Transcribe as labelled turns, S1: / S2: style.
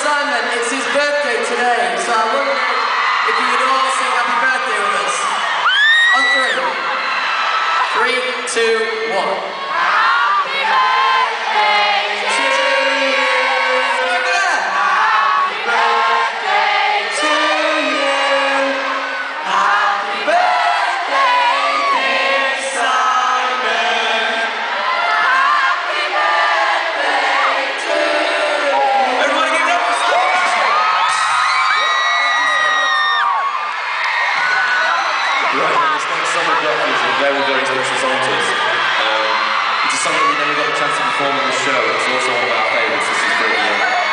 S1: Simon, it's his birthday today, so I wonder if you would all sing happy birthday with us. On three. 3, 2, 1.
S2: Happy birthday to you. Happy birthday to you. Happy birthday, dear Simon. Happy birthday to you.
S1: Everybody give it up for Simon!
S3: Right, this next song we've got is a very, very special song to us. It's a song that we never got a chance to perform on the show. It's also one of our favourites. This is Brilliant.